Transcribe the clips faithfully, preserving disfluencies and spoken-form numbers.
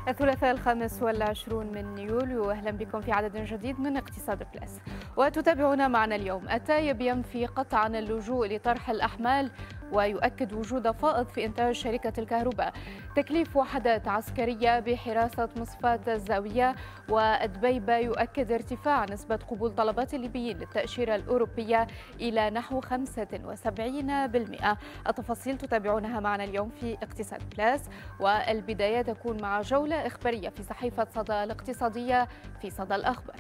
الثلاثاء الخامس والعشرون من يوليو، أهلا بكم في عدد جديد من اقتصاد بلاس. وتتابعون معنا اليوم. التايب ينفي قطعا اللجوء لطرح الأحمال ويؤكد وجود فائض في إنتاج شركة الكهرباء. تكليف وحدات عسكرية بحراسة مصفاة الزاوية. ودبيبة يؤكد ارتفاع نسبة قبول طلبات الليبيين للتأشيرة الأوروبية إلى نحو خمسة وسبعين بالمئة. التفاصيل تتابعونها معنا اليوم في اقتصاد بلاس، والبداية تكون مع جولة إخبارية في صحيفة صدى الاقتصادية في صدى الأخبار.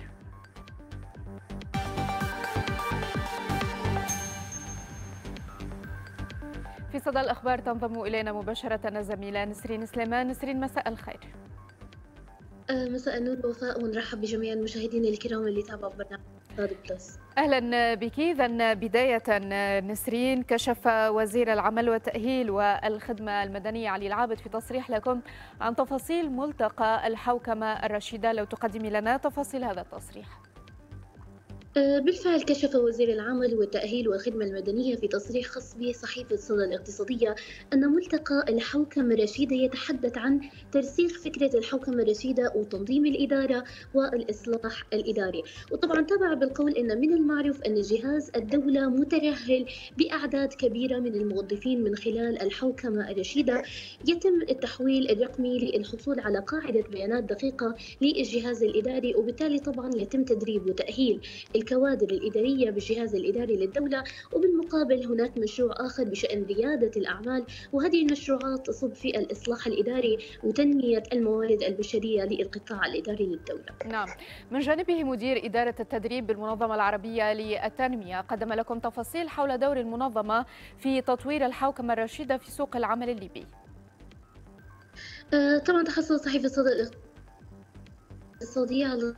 في صدى الأخبار تنضم إلينا مباشرة الزميلة نسرين سليمان. نسرين، مساء الخير. مساء النور وفاء، ونرحب بجميع المشاهدين الكرام اللي تابعوا برنامج اقتصاد بلس. أهلا بك. إذن بداية نسرين، كشف وزير العمل والتأهيل والخدمة المدنية علي العابد في تصريح لكم عن تفاصيل ملتقى الحوكمة الرشيدة. لو تقدمي لنا تفاصيل هذا التصريح. بالفعل كشف وزير العمل والتأهيل والخدمة المدنية في تصريح خاص به صحيفة صدى الاقتصادية أن ملتقى الحوكمة الرشيدة يتحدث عن ترسيخ فكرة الحوكمة الرشيدة وتنظيم الإدارة والإصلاح الإداري. وطبعا تابع بالقول أن من المعروف أن جهاز الدولة مترهل بأعداد كبيرة من الموظفين من خلال الحوكمة الرشيدة. يتم التحويل الرقمي للحصول على قاعدة بيانات دقيقة للجهاز الإداري، وبالتالي طبعا يتم تدريب وتأهيل الكوادر الإدارية بالجهاز الإداري للدولة. وبالمقابل هناك مشروع آخر بشأن ريادة الأعمال، وهذه المشروعات تصب في الإصلاح الإداري وتنمية الموارد البشرية للقطاع الإداري للدولة. نعم. من جانبه مدير إدارة التدريب بالمنظمة العربية للتنمية قدم لكم تفاصيل حول دور المنظمة في تطوير الحوكمة الرشيدة في سوق العمل الليبي. آه طبعا تحصل صحيفة صدى الاقتصادية على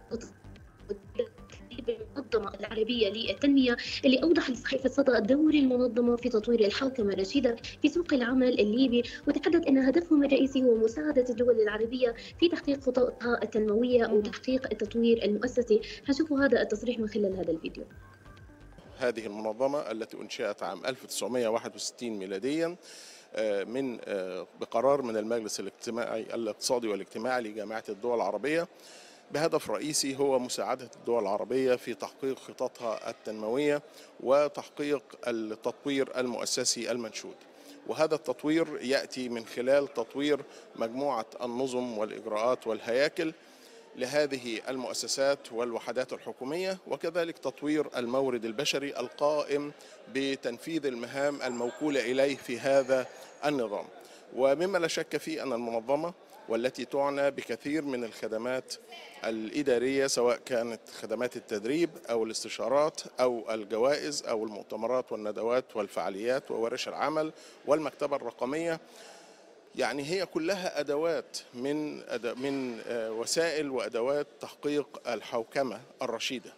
المنظمة العربية للتنمية اللي أوضح لصحيفة صدى دور المنظمة في تطوير الحوكمة الرشيدة في سوق العمل الليبي، وتحدث أن هدفهم الرئيسي هو مساعدة الدول العربية في تحقيق خططها التنموية وتحقيق التطوير المؤسسي. هنشوفوا هذا التصريح من خلال هذا الفيديو. هذه المنظمة التي أنشئت عام ألف وتسعمائة وواحد وستين ميلاديا من بقرار من المجلس الاجتماعي الاقتصادي والاجتماعي لجامعة الدول العربية، بهدف رئيسي هو مساعدة الدول العربية في تحقيق خططها التنموية وتحقيق التطوير المؤسسي المنشود. وهذا التطوير يأتي من خلال تطوير مجموعة النظم والإجراءات والهياكل لهذه المؤسسات والوحدات الحكومية، وكذلك تطوير المورد البشري القائم بتنفيذ المهام الموكولة إليه في هذا النظام. ومما لا شك فيه أن المنظمة والتي تعنى بكثير من الخدمات الإدارية، سواء كانت خدمات التدريب أو الاستشارات أو الجوائز أو المؤتمرات والندوات والفعاليات وورش العمل والمكتبة الرقمية، يعني هي كلها أدوات من من وسائل وأدوات تحقيق الحوكمة الرشيدة.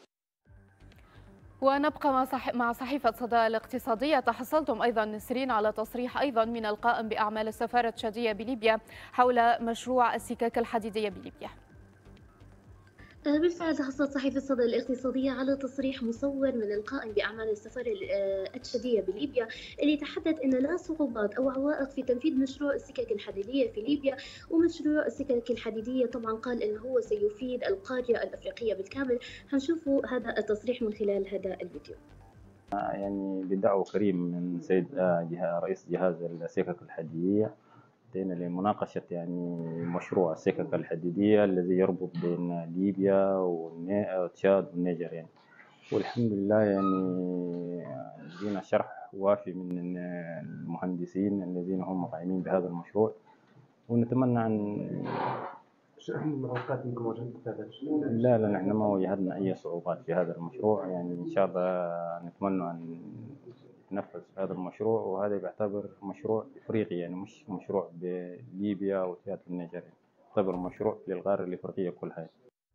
ونبقى مع صحيفة صدى الاقتصادية. تحصلتم أيضا نسرين على تصريح أيضا من القائم بأعمال السفارة التشادية بليبيا حول مشروع السكك الحديدية بليبيا. بالفعل تحصلت صحيفة صدى الاقتصادية على تصريح مصور من القائم بأعمال السفارة التشادية بليبيا، اللي تحدث أن لا صعوبات أو عوائق في تنفيذ مشروع السكك الحديدية في ليبيا. ومشروع السكك الحديدية طبعا قال أنه هو سيفيد القارة الأفريقية بالكامل. هنشوفوا هذا التصريح من خلال هذا الفيديو. يعني بدعوة كريم من سيد رئيس جهاز السكك الحديدية أتينا لمناقشة يعني مشروع السكك الحديدية الذي يربط بين ليبيا وتشاد والنيجر يعني. والحمد لله يعني جينا شرح وافي من المهندسين الذين هم قائمين بهذا المشروع، ونتمنى أن شو أهم المعوقات اللي واجهتها في هذا؟ لا لا نحن ما واجهنا أي صعوبات في هذا المشروع، يعني إن شاء الله نتمنى أن نفذ هذا المشروع، وهذا يعتبر مشروع إفريقي يعني مش مشروع بليبيا وتشاد والنيجر، يعتبر مشروع للقارة الإفريقية كلها.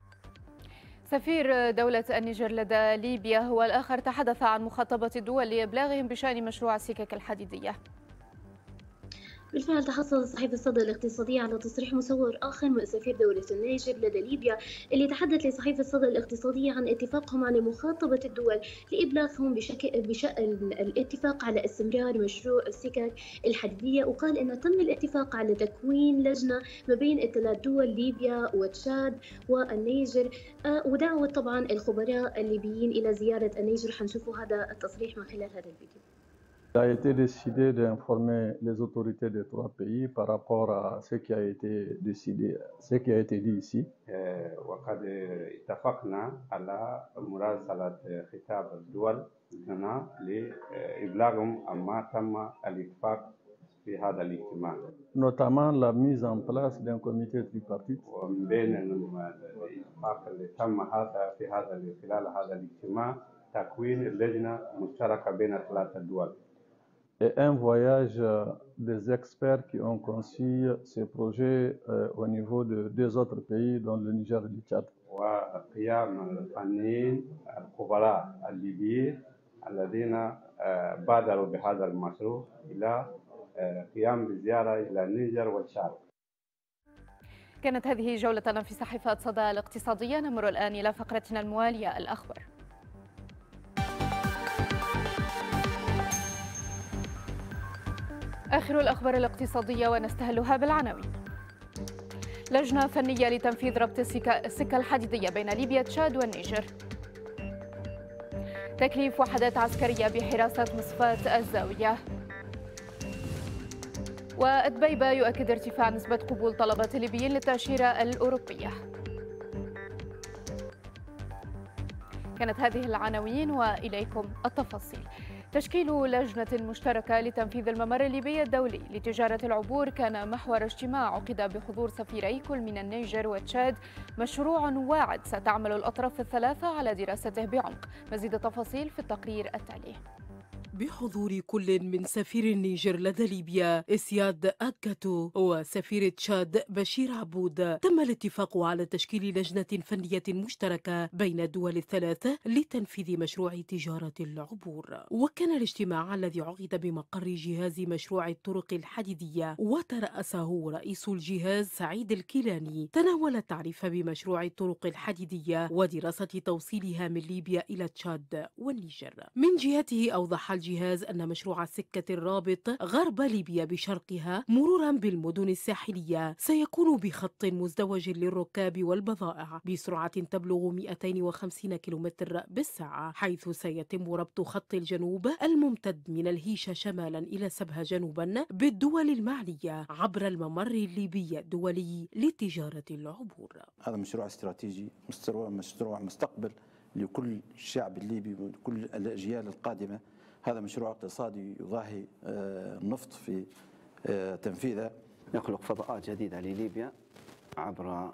سفير دولة النيجر لدى ليبيا هو الآخر تحدث عن مخاطبة الدول لإبلاغهم بشأن مشروع السكك الحديدية. بالفعل تحصل صحيفة الصدى الاقتصادية على تصريح مصور آخر من سفير دولة النيجر لدى ليبيا، اللي تحدث لصحيفة الصدى الاقتصادية عن اتفاقهم على مخاطبة الدول لإبلاغهم بشكل بشأن الاتفاق على استمرار مشروع السكك الحديدية، وقال أن تم الاتفاق على تكوين لجنة ما بين الثلاث دول ليبيا وتشاد والنيجر، ودعوة طبعا الخبراء الليبيين إلى زيارة النيجر. حنشوفوا هذا التصريح من خلال هذا الفيديو. Il a été décidé d'informer les autorités des trois pays par rapport à ce qui a été décidé, ce qui a été dit ici. وقد اتفقنا على مراسلة خطاب الدول هنا لإبلاغهم عما تم الاتفاق في هذا الاجتماع. Notamment la mise en place d'un comité tripartite. ومن بين الاتفاق اللي تم هذا في هذا خلال هذا الاجتماع تكوين اللجنة مشتركة بين ثلاثة دول. Et un voyage des experts qui ont conçu ces projets euh, au niveau de deux autres pays, dont le Niger et le Tchad. وقيام الفنيين الخبراء الليبيين الذين بادروا بهذا المشروع إلى قيام بزيارة إلى النيجر والتشاد. كانت هذه جولتنا في صحيفة صدى الاقتصادية. نمر الآن إلى فقرتنا الموالية، الأخبار. آخر الأخبار الاقتصادية ونستهلها بالعناوين. لجنة فنية لتنفيذ ربط السكة الحديدية بين ليبيا تشاد والنيجر. تكليف وحدات عسكرية بحراسة مصفاة الزاوية. ودبيبة يؤكد ارتفاع نسبة قبول طلبة الليبيين للتأشيرة الأوروبية. كانت هذه العناوين وإليكم التفاصيل. تشكيل لجنة مشتركة لتنفيذ الممر الليبي الدولي لتجارة العبور كان محور اجتماع عقد بحضور سفيري كل من النيجر وتشاد. مشروع واعد ستعمل الأطراف الثلاثة على دراسته بعمق. مزيد التفاصيل في التقرير التالي. بحضور كل من سفير النيجر لدى ليبيا إسياد أكاتو وسفير تشاد بشير عبود، تم الاتفاق على تشكيل لجنة فنية مشتركة بين الدول الثلاثة لتنفيذ مشروع تجارة العبور. وكان الاجتماع الذي عقد بمقر جهاز مشروع الطرق الحديدية وترأسه رئيس الجهاز سعيد الكيلاني تناول التعريف بمشروع الطرق الحديدية ودراسة توصيلها من ليبيا إلى تشاد والنيجر. من جهته أوضح الجهاز أن مشروع السكة الرابط غرب ليبيا بشرقها مرورا بالمدن الساحلية سيكون بخط مزدوج للركاب والبضائع بسرعة تبلغ مئتين وخمسين كيلومتر بالساعة، حيث سيتم ربط خط الجنوب الممتد من الهيشة شمالا إلى سبها جنوبا بالدول المعنية عبر الممر الليبي الدولي لتجارة العبور. هذا مشروع استراتيجي، مشروع مستقبل لكل الشعب الليبي وكل الأجيال القادمة. هذا مشروع اقتصادي يضاهي النفط في تنفيذه، يخلق فضاءات جديدة لليبيا عبر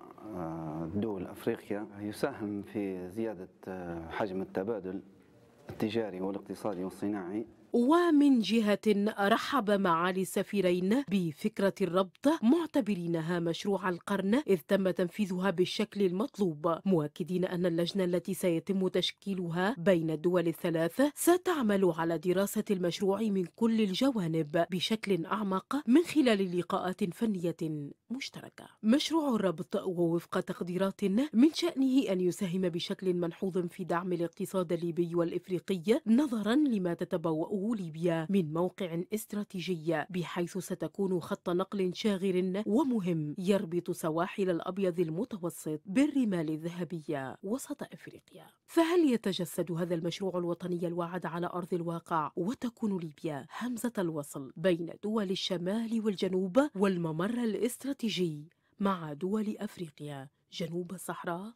دول أفريقيا، يساهم في زيادة حجم التبادل التجاري والاقتصادي والصناعي. ومن جهة رحب معالي السفيرين بفكرة الربط معتبرينها مشروع القرن إذ تم تنفيذها بالشكل المطلوب، مؤكدين أن اللجنة التي سيتم تشكيلها بين الدول الثلاث ستعمل على دراسة المشروع من كل الجوانب بشكل أعمق من خلال لقاءات فنية مشتركة. مشروع الربط ووفق تقديرات من شأنه أن يساهم بشكل ملحوظ في دعم الاقتصاد الليبي والإفريقي نظرا لما تتبوأ ليبيا من موقع استراتيجي، بحيث ستكون خط نقل شاغر ومهم يربط سواحل الأبيض المتوسط بالرمال الذهبية وسط أفريقيا. فهل يتجسد هذا المشروع الوطني الواعد على أرض الواقع وتكون ليبيا همزة الوصل بين دول الشمال والجنوب والممر الاستراتيجي مع دول أفريقيا جنوب الصحراء؟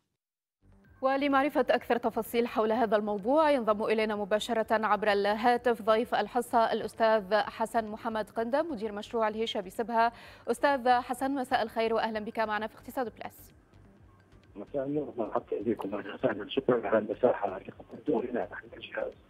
ولمعرفة أكثر تفاصيل حول هذا الموضوع ينضم إلينا مباشرة عبر الهاتف ضيف الحصة الأستاذ حسن محمد قندم مدير مشروع الهيشة بسبها. أستاذ حسن، مساء الخير وأهلا بك معنا في اقتصاد بلاس. مساء النور، مرحبا بكم. أهلا وسهلا، شكرا على المساحة اللي قدمتوها لنا نحن الجهاز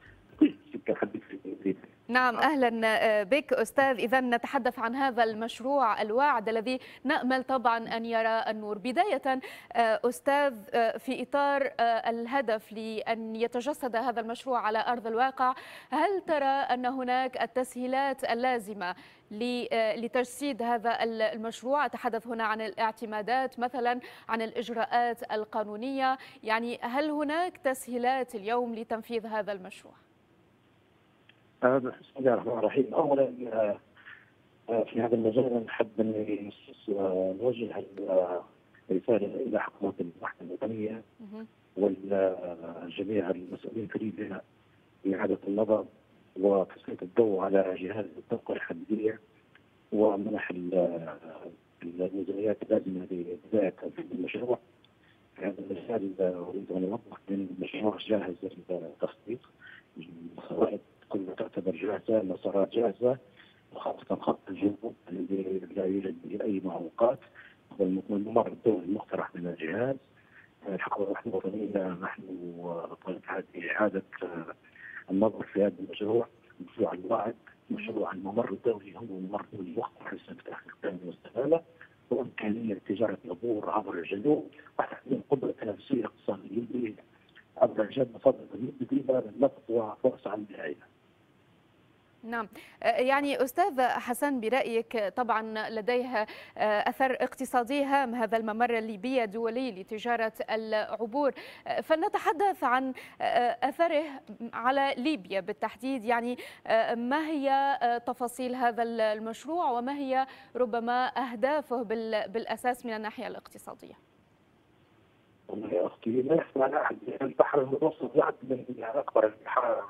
السكه الحديثيه في ليبيا. نعم، أهلا بك أستاذ. إذا نتحدث عن هذا المشروع الواعد الذي نأمل طبعا أن يرى النور. بداية أستاذ، في إطار الهدف لأن يتجسد هذا المشروع على أرض الواقع، هل ترى أن هناك التسهيلات اللازمة لتجسيد هذا المشروع؟ أتحدث هنا عن الاعتمادات مثلا، عن الإجراءات القانونية، يعني هل هناك تسهيلات اليوم لتنفيذ هذا المشروع؟ بسم الله الرحمن الرحيم. اولا في هذا المجال نحب ان نوجه رساله الى حكومه الوحده الوطنيه والجميع المسؤولين في ليبيا باعاده النظر وتسليط الضوء على جهاز الطاقه الحديديه ومنح الميزانيات اللازمه لبدايه تنفيذ المشروع. في هذا المجال اريد ان اوضح ان المشروع جاهز للتصديق، الخرائط كلها تعتبر جاهزه، المسارات جاهزه، وخاصه خط الجنوب الذي لا يوجد به اي معوقات، هو الممر الدولي المقترح من الجهاز. الحكومه الوحده الوطنيه نحن طالب باعاده النظر في هذا المشروع، مشروع الوعد، مشروع الممر الدولي هو ممر دولي مقترح لاستفتاح الثاني والاستقاله، وامكانيه تجاره العبور عبر الجنوب وتحقيق قدره تنافسيه اقتصاديه عبر إنشاء مصادر جديدة للنفط وفرص عمل هائلة. نعم، يعني أستاذ حسن، برأيك طبعا لديها أثر اقتصادي هام هذا الممر الليبي الدولي لتجارة العبور، فلنتحدث عن أثره على ليبيا بالتحديد. يعني ما هي تفاصيل هذا المشروع وما هي ربما أهدافه بالأساس من الناحية الاقتصادية؟ والله يا اختي لا يخفى على احد البحر المتوسط يعد من اكبر البحار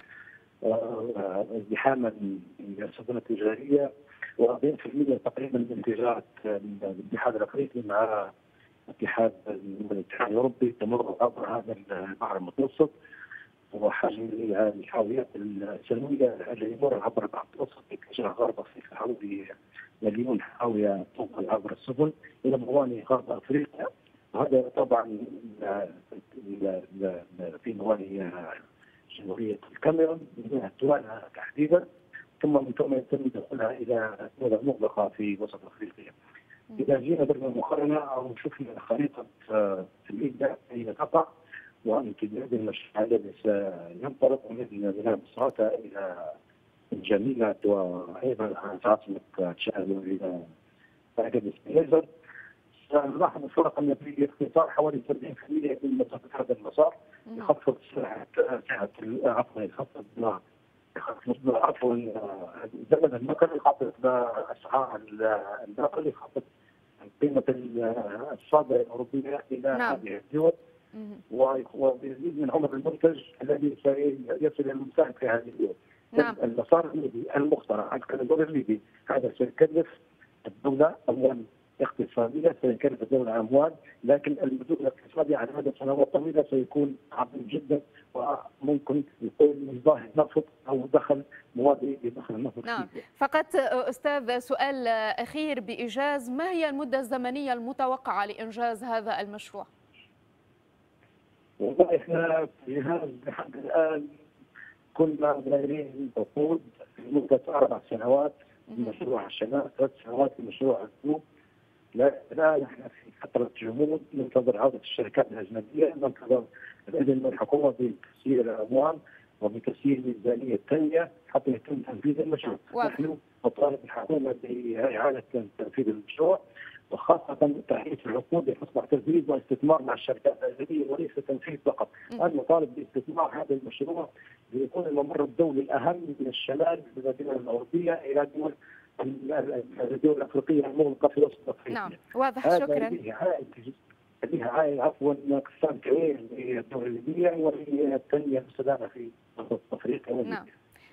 ازدحاما بالسفن التجاريه، و40% تقريبا من تجاره الاتحاد الافريقي مع اتحاد الاتحاد الاوروبي تمر عبر هذا البحر المتوسط، وحجم الحاويات السنويه اللي يمر عبر البحر المتوسط يتجه غرب افريقيا حوالي مليون حاويه تنقل عبر السفن الى موانئ غرب افريقيا. هذا طبعا في موانئ جمهوريه الكاميرون من توانا تحديدا، ثم من ثم يتم دخولها الى دول مغلقه في وسط افريقيا. اذا جينا درنا مقارنه او شفنا خريطه الليبيا اين تقع وامتداد المشروع الذي سينطلق من ميناء مصراتة الى الجميله وايضا عاصمه تشاد الى مركز سبيليزر، نلاحظ الفرق ان في اختصار حوالي سبعين بالمئة من مسافه هذا المسار، يخفض سعه سعه عفوا يخفض يخفض عفوا زمن النقل، يخفض اسعار النقل، يخفض قيمه الصادره الاوروبيه الى هذه الدول، ويزيد من عمر المنتج الذي سيصل الى المساهم في هذه الدول. نعم. المسار الليبي المخترع الكوريدور الليبي هذا سيكلف الدوله اموال اقتصاديه، سيكلف الدوله اموال، لكن المردود الاقتصادي على مدى سنوات طويله سيكون عظيم جدا، وممكن يكون مصداق نفط او دخل موازي لدخل النفط. نعم، فقط استاذ سؤال اخير بايجاز، ما هي المده الزمنيه المتوقعه لانجاز هذا المشروع؟ والله احنا في هذا لحد الان كنا دايرين عقود لمده اربع سنوات مشروع الشمال، ثلاث سنوات في مشروع الجنوب. لا الان احنا في فتره جمود، ننتظر عوده الشركات الاجنبيه، ننتظر الاذن من الحكومه بتسيير الاموال وبتسيير الميزانيه الثانيه حتى يتم تنفيذ المشروع. نحن نطالب الحكومه باعاده تنفيذ المشروع، وخاصه تحديث العقود لتصبح تزويد واستثمار مع الشركات الاجنبيه وليس تنفيذ فقط. انا نطالب باستثمار هذا المشروع ليكون الممر الدولي الاهم من الشمال من الدول الاوروبيه الى دول الدول الافريقيه المغلقه في وسط افريقيا. نعم، واضح، شكرا. لها عائد لها عائد عفوا اقتصاد كبير للدول الليبيه وللتنميه المستدامه في وسط افريقيا. نعم.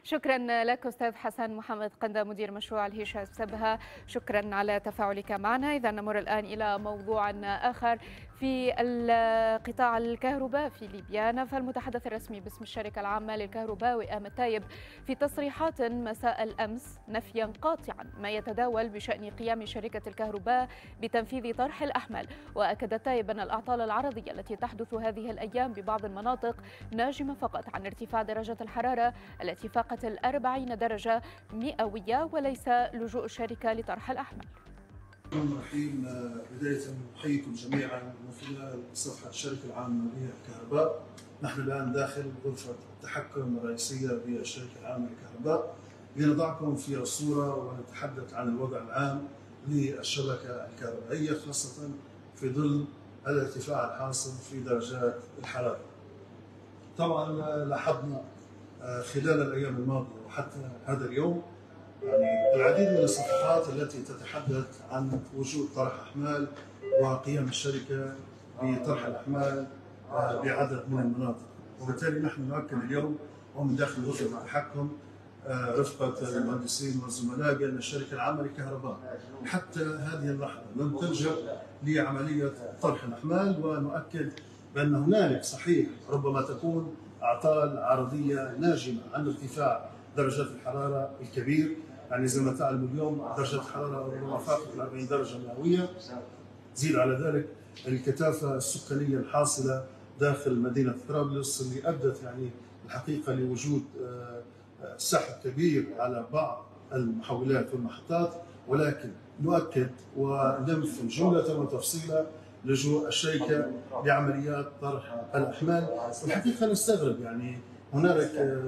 شكرا لك أستاذ حسن محمد قندة مدير مشروع الهشاز بسبها، شكرا على تفاعلك معنا. إذا نمر الآن إلى موضوع آخر في القطاع الكهرباء في ليبيا. نفى المتحدث الرسمي باسم الشركة العامة للكهرباء وئام التايب في تصريحات مساء الأمس نفيا قاطعا ما يتداول بشأن قيام شركة الكهرباء بتنفيذ طرح الأحمال. وأكد التايب أن الأعطال العرضية التي تحدث هذه الأيام ببعض المناطق ناجمة فقط عن ارتفاع درجة الحرارة التي فاقت الأربعين درجة مئوية وليس لجوء الشركة لطرح الأحمال. الرحمن الرحيم. بداية نحييكم جميعا من خلال صفحة الشركة العامة للكهرباء. نحن الآن داخل غرفة التحكم الرئيسية بالشركة العامة للكهرباء لنضعكم في الصورة ونتحدث عن الوضع العام للشبكة الكهربائية، خاصة في ظل الارتفاع الحاصل في درجات الحرارة. طبعا لاحظنا خلال الأيام الماضية وحتى هذا اليوم يعني العديد من الصفحات التي تتحدث عن وجود طرح أحمال وقيام الشركة بطرح الأحمال بعدد من المناطق، وبالتالي نحن نؤكد اليوم ومن داخل غرفة التحكم رفقة المهندسين والزملاء بأن الشركة العامة للكهرباء حتى هذه اللحظة لم تلجأ لعملية طرح الأحمال، ونؤكد بأن هنالك صحيح ربما تكون أعطال عرضية ناجمة عن ارتفاع درجات الحرارة الكبير. يعني زي ما تعلموا اليوم درجة الحرارة ربما فاقت أربعين درجة مئوية. زيد على ذلك الكثافة السكانية الحاصلة داخل مدينة طرابلس اللي أدت يعني الحقيقة لوجود سحب كبير على بعض المحولات والمحطات، ولكن نؤكد وننفي جملة وتفصيلا لجوء الشركة لعمليات طرح الأحمال. والحقيقة نستغرب يعني هنالك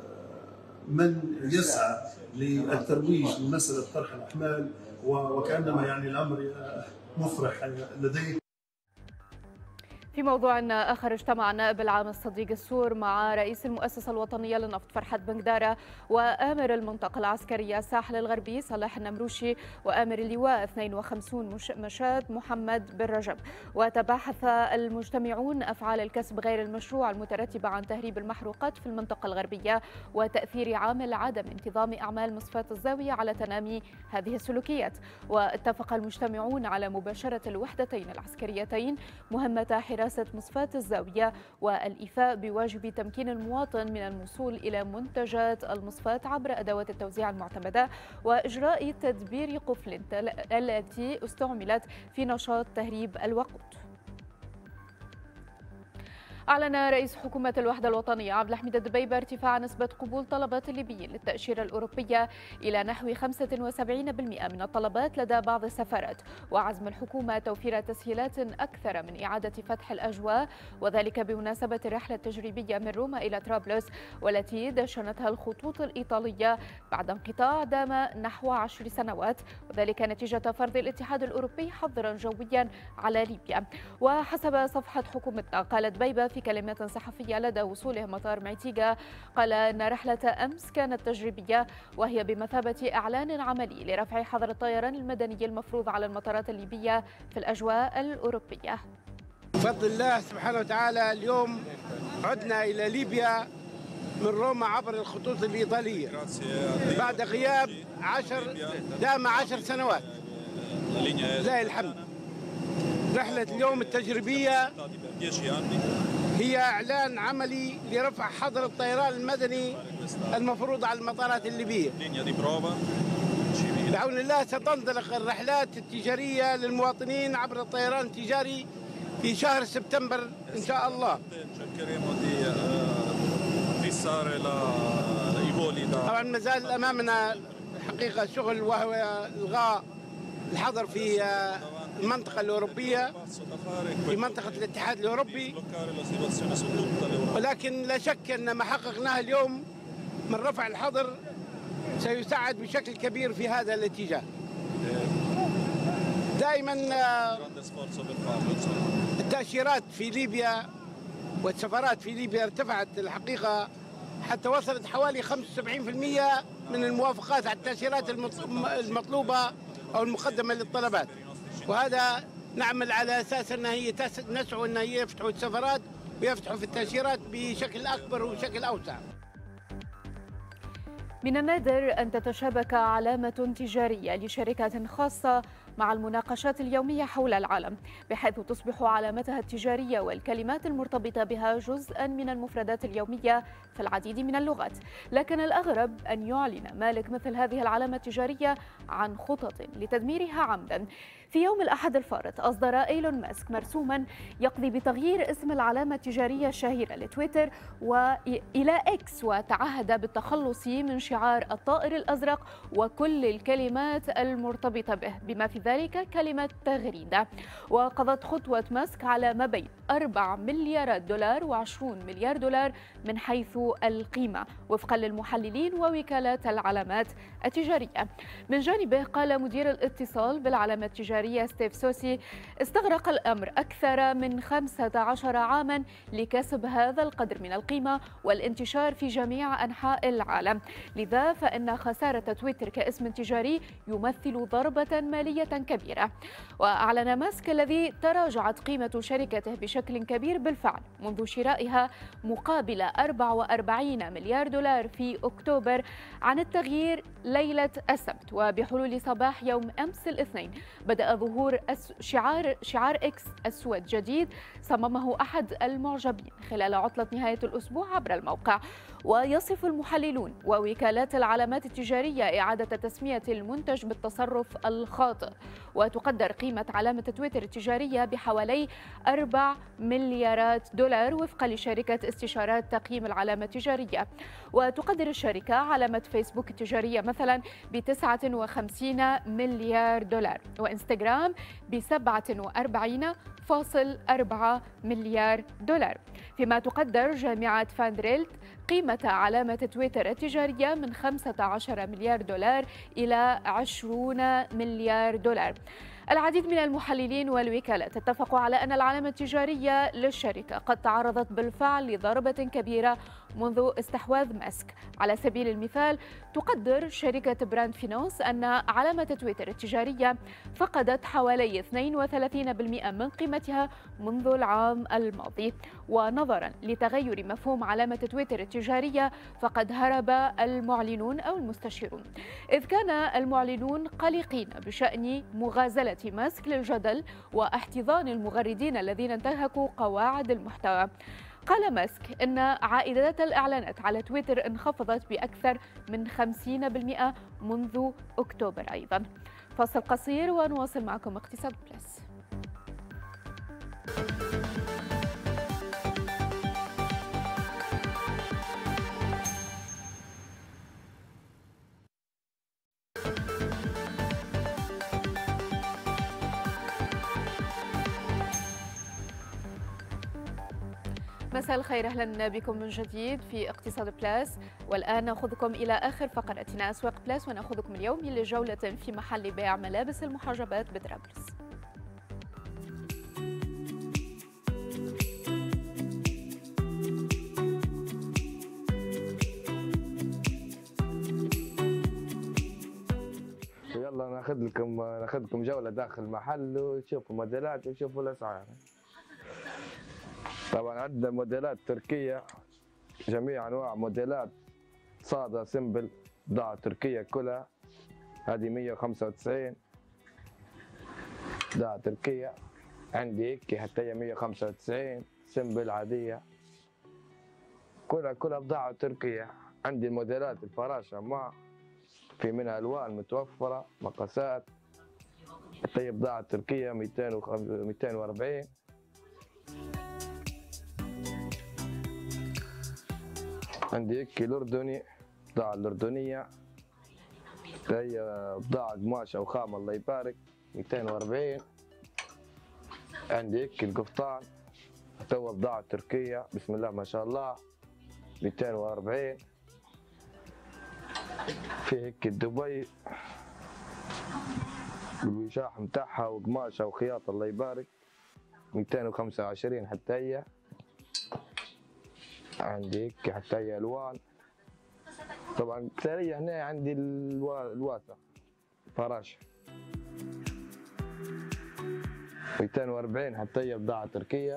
من يسعى للترويج لمسألة طرح الأحمال وكأنما يعني الأمر مفرح لديه. في موضوع آخر، اجتمع النائب العام الصديق السور مع رئيس المؤسسة الوطنية للنفط فرحات بنقدارة وآمر المنطقة العسكرية الساحل الغربي صلاح النمروشي وآمر اللواء اثنين وخمسين مشاد محمد بن رجب. وتباحث المجتمعون أفعال الكسب غير المشروع المترتبة عن تهريب المحروقات في المنطقة الغربية وتأثير عامل عدم انتظام أعمال مصفاة الزاوية على تنامي هذه السلوكيات. واتفق المجتمعون على مباشرة الوحدتين العسكريتين مهمة حراسة حراسة مصفاة الزاوية والإيفاء بواجب تمكين المواطن من الوصول إلى منتجات المصفاة عبر أدوات التوزيع المعتمدة وإجراء تدبير قفل التي استعملت في نشاط تهريب الوقود. أعلن رئيس حكومة الوحدة الوطنية عبد الحميد الدبيبة ارتفاع نسبة قبول طلبات الليبيين للتأشيرة الأوروبية إلى نحو خمسة وسبعين بالمئة من الطلبات لدى بعض السفارات، وعزم الحكومة توفير تسهيلات أكثر من إعادة فتح الأجواء، وذلك بمناسبة الرحلة التجريبية من روما إلى طرابلس والتي دشنتها الخطوط الإيطالية بعد انقطاع دام نحو عشر سنوات، وذلك نتيجة فرض الاتحاد الأوروبي حظرا جويا على ليبيا. وحسب صفحة حكومتنا قال دبيبة في كلمة صحفية لدى وصوله مطار معتيقة قال أن رحلة أمس كانت تجريبية وهي بمثابة إعلان عملي لرفع حظر الطيران المدني المفروض على المطارات الليبية في الأجواء الأوروبية. بفضل الله سبحانه وتعالى اليوم عدنا إلى ليبيا من روما عبر الخطوط الإيطالية بعد غياب عشر دام عشر سنوات لله الحمد. رحلة اليوم التجريبية هي إعلان عملي لرفع حظر الطيران المدني المفروض على المطارات الليبية. بعون الله ستنطلق الرحلات التجارية للمواطنين عبر الطيران التجاري في شهر سبتمبر إن شاء الله. طبعا ما زال أمامنا حقيقة شغل وهو إلغاء الحظر في المنطقة الأوروبية في منطقة الاتحاد الأوروبي، ولكن لا شك أن ما حققناه اليوم من رفع الحظر سيساعد بشكل كبير في هذا الاتجاه. دائما التأشيرات في ليبيا والسفارات في ليبيا ارتفعت الحقيقة حتى وصلت حوالي خمسة وسبعين بالمئة من الموافقات على التأشيرات المطلوبة أو المقدمة للطلبات، وهذا نعمل على أساس أن هي نسعى أن هي يفتحوا السفارات ويفتحوا في التأشيرات بشكل أكبر وبشكل أوسع. من النادر أن تتشابك علامة تجارية لشركات خاصة مع المناقشات اليومية حول العالم، بحيث تصبح علامتها التجارية والكلمات المرتبطة بها جزءاً من المفردات اليومية في العديد من اللغات. لكن الأغرب أن يعلن مالك مثل هذه العلامة التجارية عن خطط لتدميرها عمداً. في يوم الأحد الفارط أصدر إيلون ماسك مرسوماً يقضي بتغيير اسم العلامة التجارية الشهيرة لتويتر وإلى إكس، وتعهد بالتخلص من شعار الطائر الأزرق وكل الكلمات المرتبطة به، بما في ذلك كلمة تغريدة. وقضت خطوة ماسك على ما بين أربعة مليارات دولار وعشرين مليار دولار من حيث القيمة، وفقا للمحللين ووكالات العلامات التجارية. من جانبه قال مدير الاتصال بالعلامة التجارية ستيف سوسي: استغرق الأمر أكثر من خمسة عشر عاما لكسب هذا القدر من القيمة والانتشار في جميع أنحاء العالم، لذا فإن خسارة تويتر كاسم تجاري يمثل ضربة مالية كبيرة. وأعلن ماسك الذي تراجعت قيمة شركته بشكل كبير بالفعل منذ شرائها مقابل أربعة وأربعين مليار دولار في أكتوبر عن التغيير ليلة السبت. وبحلول صباح يوم أمس الاثنين بدأ ظهور شعار شعار إكس أسود جديد صممه أحد المعجبين خلال عطلة نهاية الأسبوع عبر الموقع. ويصف المحللون ووكالات العلامات التجارية إعادة تسمية المنتج بالتصرف الخاطئ. وتقدر قيمة علامة تويتر التجارية بحوالي أربعة مليارات دولار وفقا لشركة استشارات تقييم العلامة التجارية. وتقدر الشركة علامة فيسبوك التجارية مثلا ب تسعة وخمسين مليار دولار، وإنستغرام ب سبعة وأربعين فاصل أربعة مليار دولار. فيما تقدر جامعة فاندريلت قيمة علامة تويتر التجارية من خمسة عشر مليار دولار إلى عشرين مليار دولار. العديد من المحللين والوكالات اتفقوا على أن العلامة التجارية للشركة قد تعرضت بالفعل لضربة كبيرة منذ استحواذ ماسك. على سبيل المثال تقدر شركة براند فينوس أن علامة تويتر التجارية فقدت حوالي اثنين وثلاثين بالمئة من قيمتها منذ العام الماضي. ونظرا لتغير مفهوم علامة تويتر التجارية فقد هرب المعلنون أو المستشيرون، إذ كان المعلنون قلقين بشأن مغازلة ماسك للجدل واحتضان المغردين الذين انتهكوا قواعد المحتوى. قال ماسك إن عائدات الإعلانات على تويتر انخفضت بأكثر من خمسين بالمئة منذ أكتوبر أيضا. فاصل قصير ونواصل معكم اقتصاد بلس. مساء الخير، اهلا بكم من جديد في اقتصاد بلاس. والان ناخذكم الى اخر فقرتنا اسواق بلاس، وناخذكم اليوم لجوله في محل بيع ملابس المحجبات بطرابلس. يلا ناخذ لكم ناخذ لكم جوله داخل المحل وتشوفوا موديلات وتشوفوا الاسعار. طبعا عندنا موديلات تركية، جميع انواع موديلات صاده سمبل، بضاعة تركية كلها. هذه مية وخمسة وتسعين بضاعة تركية. عندي هيك حتى هي مية وخمسة وتسعين سمبل عادية، كلها كلها بضاعة تركية. عندي الموديلات الفراشة ما في منها الوان متوفرة، مقاسات، حتى هي بضاعة تركية مئتين وأربعين. عندي هيك الأردني، بضاعة الأردنية، هي بضاعة قماشة وخامة الله يبارك مئتين وأربعين. عندي هيك القفطان تو بضاعة تركية بسم الله ما شاء الله مئتين وأربعين. في هيك الدبي الوشاح متاعها وقماشة وخياطة الله يبارك مئتين وخمسة وعشرين حتى هي. عندي هيك حتى هي الوان. طبعا كثيرية هنا عندي الواسع فراشة مئتين وأربعين حتى هي بضاعة تركية.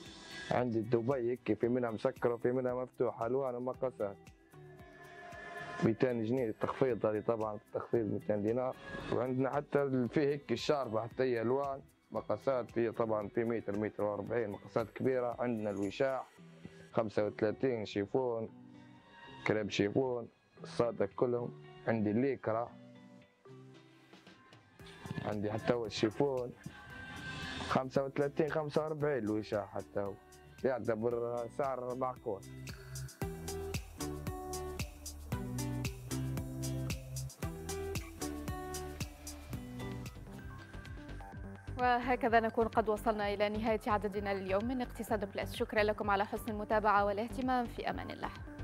عندي الدبي هيك في منها مسكرة وفي منها مفتوحة، الوان ومقاسات. مئتين جنيه التخفيض، هذه طبعا التخفيض مئتين دينار. وعندنا حتى في هيك الشاربه حتى هي الوان مقاسات، في طبعا في متر متر وأربعين مقاسات كبيره. عندنا الوشاح خمسة وثلاثين شيفون كريب شيفون الصادق كلهم. عندي الليكرا، عندي حتى هو الشيفون خمسة وثلاثين خمسة وأربعين الوشاح حتى هو يعتبر سعر معقول. وهكذا نكون قد وصلنا إلى نهاية عددنا لليوم من اقتصاد بلاس. شكرا لكم على حسن المتابعة والاهتمام. في أمان الله.